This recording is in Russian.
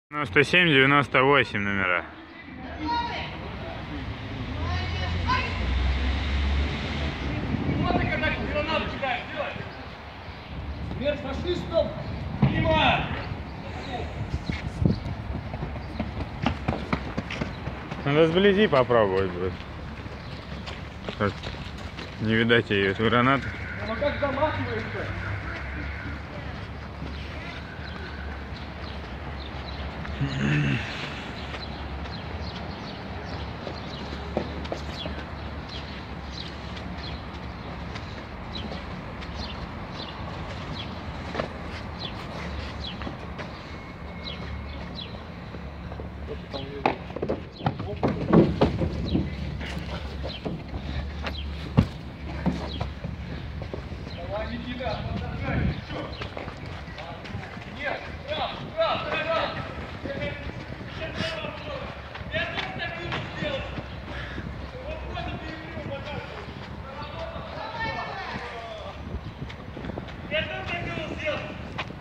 97-98 номера. Пошли, стоп! Внимание! Надо сблизи попробовать будет. Так, не видать ее эту гранату. Ну как замахиваешься? Давай, Никита, подожди, еще. Нет, раз, раз, раз. Я тоже так буду сделать. Вот просто перебью, пожалуйста. Я тоже так буду сделать.